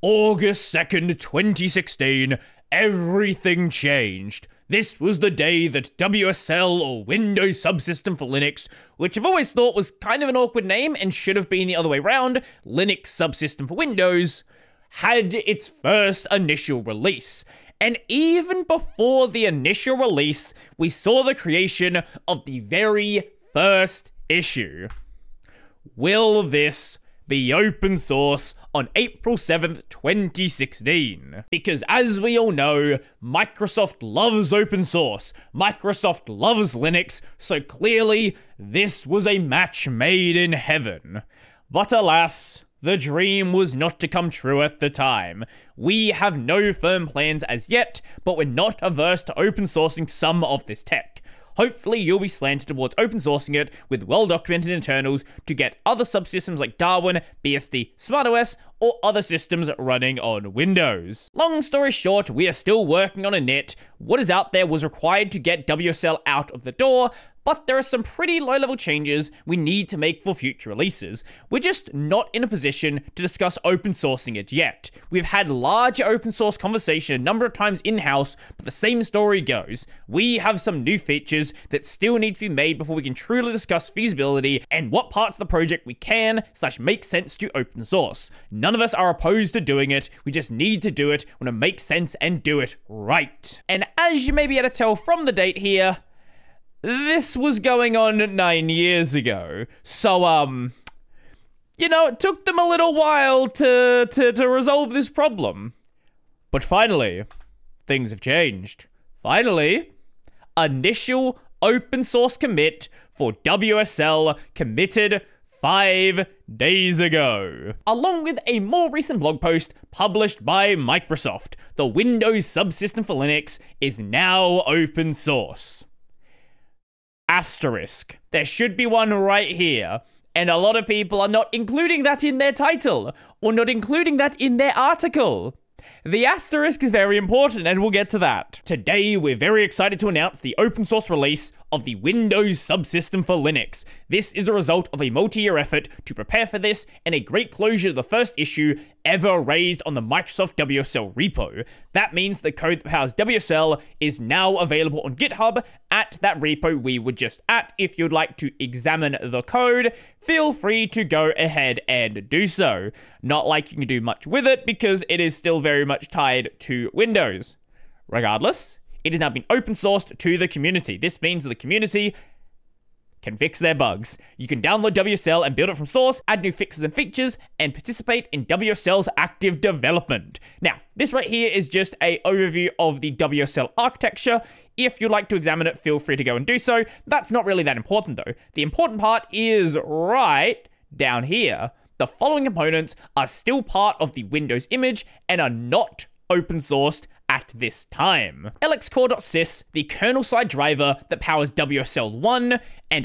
August 2nd, 2016, everything changed. This was the day that WSL, or Windows Subsystem for Linux, which I've always thought was kind of an awkward name and should have been the other way around, Linux Subsystem for Windows, had its first initial release. And even before the initial release, we saw the creation of the very first issue. Will this be open source on April 7th, 2016? Because as we all know, Microsoft loves open source. Microsoft loves Linux, so clearly this was a match made in heaven. But alas, the dream was not to come true at the time. We have no firm plans as yet, but we're not averse to open sourcing some of this tech. Hopefully, you'll be slanted towards open sourcing it with well-documented internals to get other subsystems like Darwin, BSD, SmartOS, or other systems running on Windows. Long story short, we are still working on a net. What is out there was required to get WSL out of the door, but there are some pretty low-level changes we need to make for future releases. We're just not in a position to discuss open sourcing it yet. We've had larger open source conversation a number of times in-house, but the same story goes. We have some new features that still need to be made before we can truly discuss feasibility and what parts of the project we can/make sense to open source. None of us are opposed to doing it, we just need to do it when it makes sense and do it right. And as you may be able to tell from the date here, this was going on 9 years ago. So, you know, it took them a little while to resolve this problem. But finally, things have changed. Finally, initial open source commit for WSL committed 5 days ago, along with a more recent blog post published by Microsoft. The Windows Subsystem for Linux is now open source. Asterisk. There should be one right here, and a lot of people are not including that in their title, or not including that in their article. The asterisk is very important, and we'll get to that. Today, we're very excited to announce the open source release of the Windows Subsystem for Linux. This is the result of a multi-year effort to prepare for this, and a great closure to the first issue ever raised on the Microsoft WSL repo. That means the code that powers WSL is now available on GitHub at that repo we were just at. If you'd like to examine the code, feel free to go ahead and do so. Not like you can do much with it because it is still very much tied to Windows. Regardless, it has now been open sourced to the community. This means the community can fix their bugs. You can download WSL and build it from source, add new fixes and features, and participate in WSL's active development. Now, this right here is just an overview of the WSL architecture. If you'd like to examine it, feel free to go and do so. That's not really that important though. The important part is right down here. The following components are still part of the Windows image and are not open sourced at this time. lxcore.sys, the kernel-side driver that powers WSL1, and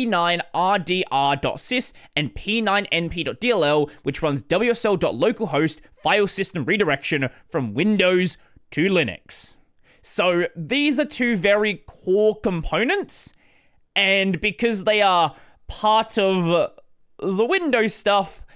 p9rdr.sys and p9np.dll, which runs wsl.localhost file system redirection from Windows to Linux. So these are two very core components, and because they are part of the Windows stuff,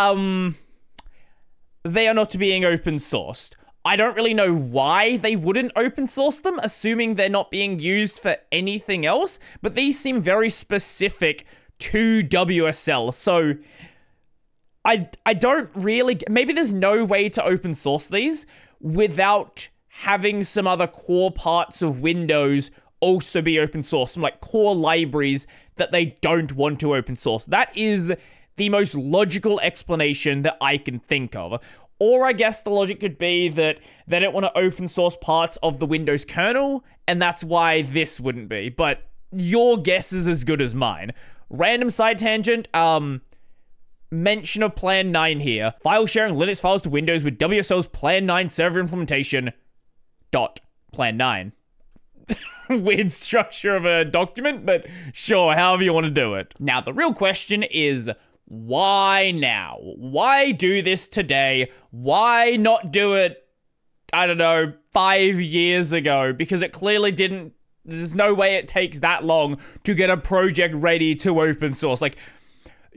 they are not being open sourced. I don't really know why they wouldn't open source them, assuming they're not being used for anything else, but these seem very specific to WSL, so I don't really... Maybe there's no way to open source these without having some other core parts of Windows also be open source, some like core libraries that they don't want to open source. That is the most logical explanation that I can think of. Or I guess the logic could be that they don't want to open source parts of the Windows kernel, and that's why this wouldn't be. But your guess is as good as mine. Random side tangent, mention of Plan 9 here. File sharing Linux files to Windows with WSL's Plan 9 server implementation. Plan 9. Weird structure of a document, but sure, however you want to do it. Now, the real question is, why now? Why do this today? Why not do it, I don't know, 5 years ago? Because it clearly didn't... There's no way it takes that long to get a project ready to open source. Like,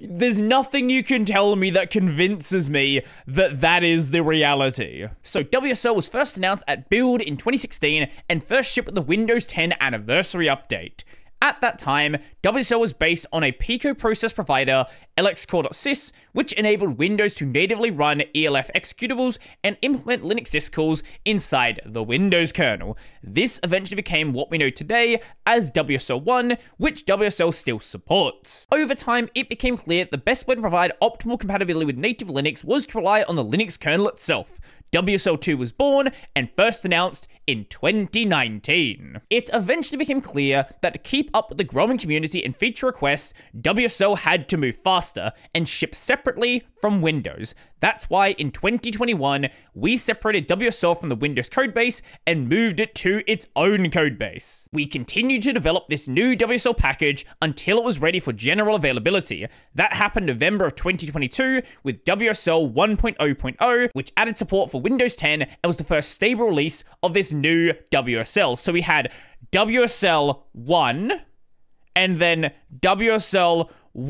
There's nothing you can tell me that convinces me that that is the reality. So WSL was first announced at Build in 2016 and first shipped with the Windows 10 anniversary update. At that time, WSL was based on a Pico process provider, lxcore.sys, which enabled Windows to natively run ELF executables and implement Linux distcalls inside the Windows kernel. This eventually became what we know today as WSL 1, which WSL still supports. Over time, it became clear that the best way to provide optimal compatibility with native Linux was to rely on the Linux kernel itself. WSL 2 was born and first announced in 2019. It eventually became clear that to keep up with the growing community and feature requests, WSL had to move faster and ship separately from Windows. That's why in 2021, we separated WSL from the Windows codebase and moved it to its own codebase. We continued to develop this new WSL package until it was ready for general availability. That happened November of 2022 with WSL 1.0.0, which added support for Windows 10 and was the first stable release of this new WSL. So we had WSL 1 and then WSL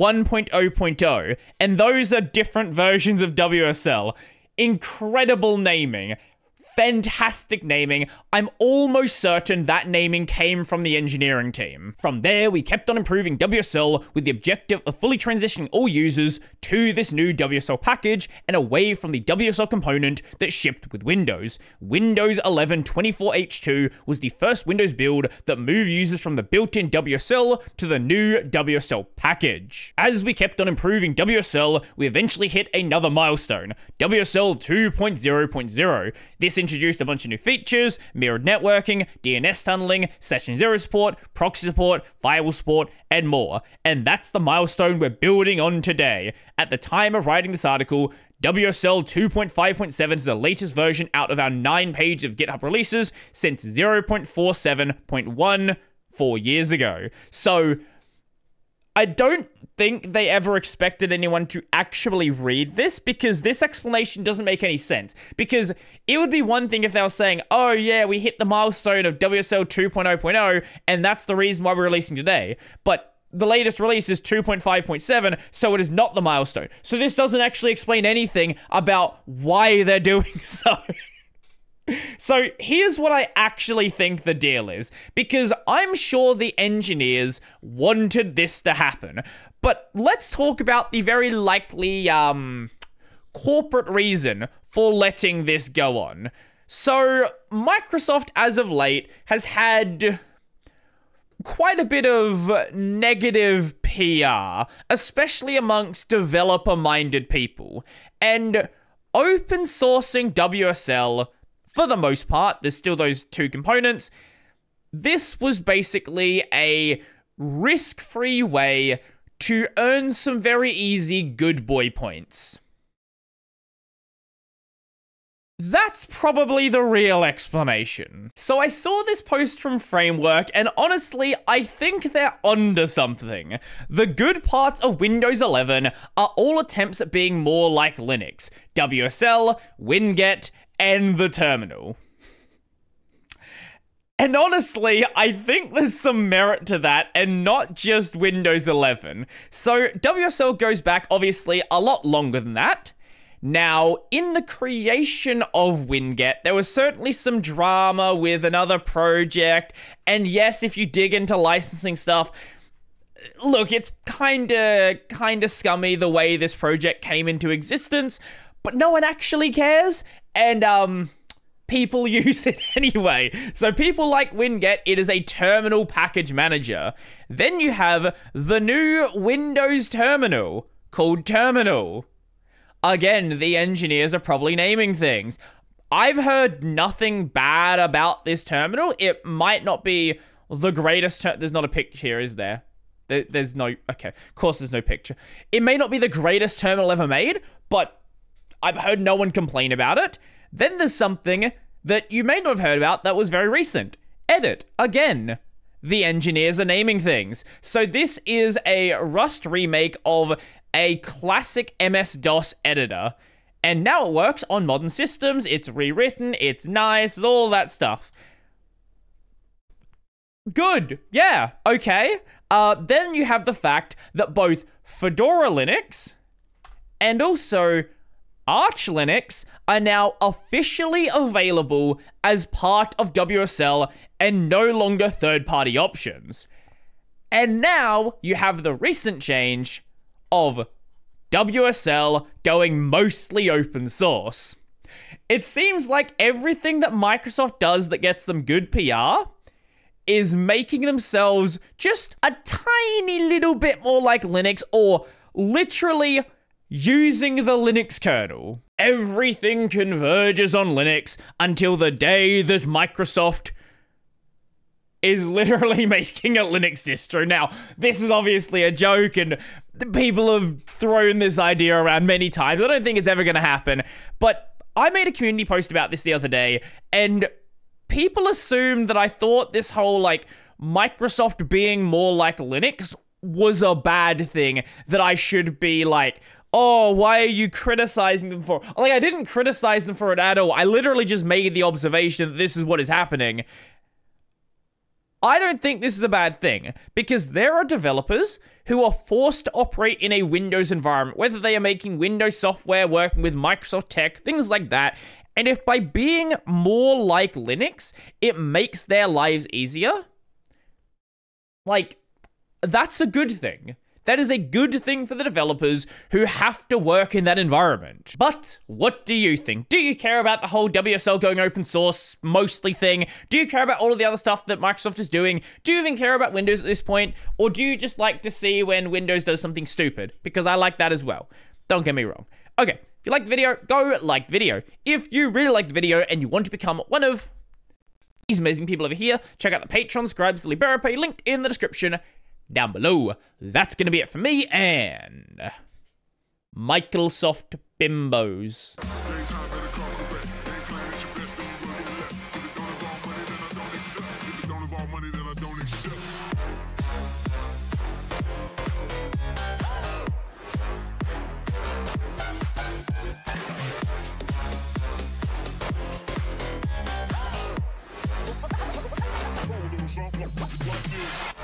1.0.0, and those are different versions of WSL. Incredible naming. Fantastic naming. I'm almost certain that naming came from the engineering team. From there, we kept on improving WSL with the objective of fully transitioning all users to this new WSL package and away from the WSL component that shipped with Windows. Windows 11 24H2 was the first Windows build that moved users from the built-in WSL to the new WSL package. As we kept on improving WSL, we eventually hit another milestone, WSL 2.0.0. This introduced a bunch of new features, mirrored networking, DNS tunneling, session zero support, proxy support, firewall support, and more. And that's the milestone we're building on today. At the time of writing this article, WSL 2.5.7 is the latest version out of our 9 pages of GitHub releases since 0.47.1 4 years ago. So I don't think they ever expected anyone to actually read this, because this explanation doesn't make any sense. Because it would be one thing if they were saying, oh yeah, we hit the milestone of WSL 2.0.0, and that's the reason why we're releasing today. But the latest release is 2.5.7, so it is not the milestone. So this doesn't actually explain anything about why they're doing so. So here's what I actually think the deal is, because I'm sure the engineers wanted this to happen, but let's talk about the very likely corporate reason for letting this go on. So Microsoft, as of late, has had quite a bit of negative PR, especially amongst developer-minded people, and open sourcing WSL, for the most part, there's still those 2 components. This was basically a risk-free way to earn some very easy good boy points. That's probably the real explanation. So I saw this post from Framework, and honestly, I think they're onto something. The good parts of Windows 11 are all attempts at being more like Linux. WSL, Winget, and the terminal. And honestly, I think there's some merit to that, and not just Windows 11. So WSL goes back, obviously, a lot longer than that. Now, in the creation of Winget, there was certainly some drama with another project, and yes, if you dig into licensing stuff, look, it's kinda scummy the way this project came into existence, but no one actually cares, and people use it anyway. So people like Winget, it is a terminal package manager. Then you have the new Windows terminal called Terminal. Again, the engineers are probably naming things. I've heard nothing bad about this terminal. It might not be the greatest there's not a picture here, is there? There's no... Okay, of course there's no picture. It may not be the greatest terminal ever made, but I've heard no one complain about it. Then there's something that you may not have heard about that was very recent. Edit. Again, the engineers are naming things. So this is a Rust remake of a classic MS-DOS editor, and now it works on modern systems. It's rewritten, it's nice, all that stuff. Good. Yeah. Okay. Then you have the fact that both Fedora Linux and also Arch Linux are now officially available as part of WSL and no longer third-party options. And now you have the recent change of WSL going mostly open source. It seems like everything that Microsoft does that gets them good PR is making themselves just a tiny little bit more like Linux, or literally using the Linux kernel. Everything converges on Linux until the day that Microsoft is literally making a Linux distro. Now, this is obviously a joke, and people have thrown this idea around many times. I don't think it's ever going to happen, but I made a community post about this the other day, and people assumed that I thought this whole, like, Microsoft being more like Linux was a bad thing, that I should be like, oh, why are you criticizing them for? Like, I didn't criticize them for it at all. I literally just made the observation that this is what is happening. I don't think this is a bad thing, because there are developers who are forced to operate in a Windows environment, whether they are making Windows software, working with Microsoft tech, things like that. And if by being more like Linux, it makes their lives easier, like, that's a good thing. That is a good thing for the developers who have to work in that environment. But what do you think? Do you care about the whole WSL going open source mostly thing? Do you care about all of the other stuff that Microsoft is doing? Do you even care about Windows at this point? Or do you just like to see when Windows does something stupid? Because I like that as well. Don't get me wrong. Okay, if you like the video, go like the video. If you really like the video and you want to become one of these amazing people over here, check out the Patreon, Scribes, Liberapay, linked in the description down below. That's going to be it for me, and Microsoft Bimbos. Like this.